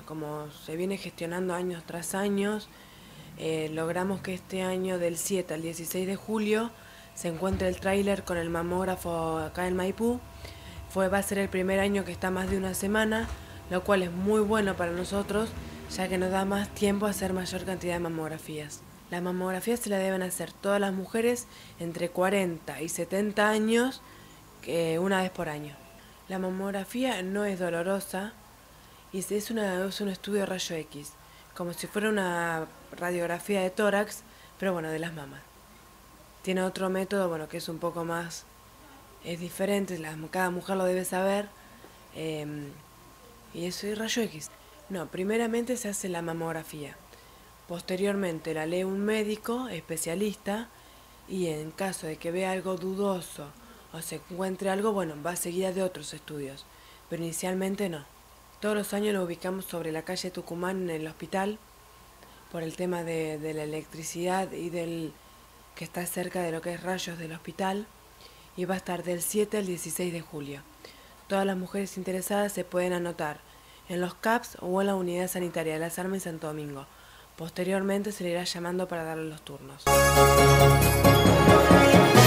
como se viene gestionando años tras años, logramos que este año del 7 al 16 de julio se encuentre el tráiler con el mamógrafo acá en Maipú. Va a ser el primer año que está más de una semana, lo cual es muy bueno para nosotros, ya que nos da más tiempo a hacer mayor cantidad de mamografías. Las mamografías se las deben hacer todas las mujeres entre 40 y 70 años, una vez por año. La mamografía no es dolorosa y es un estudio de rayo X, como si fuera una radiografía de tórax, pero bueno, de las mamas. Tiene otro método, bueno, que es un poco más, es diferente, cada mujer lo debe saber, y eso es rayo X. No, primeramente se hace la mamografía, posteriormente la lee un médico especialista y en caso de que vea algo dudoso o se encuentre algo, bueno, va seguida de otros estudios, pero inicialmente no. Todos los años lo ubicamos sobre la calle Tucumán en el hospital por el tema de la electricidad y del que está cerca de lo que es rayos del hospital, y va a estar del 7 al 16 de julio. Todas las mujeres interesadas se pueden anotar en los CAPS o en la Unidad Sanitaria de Las Armas en Santo Domingo. Posteriormente se le irá llamando para darle los turnos.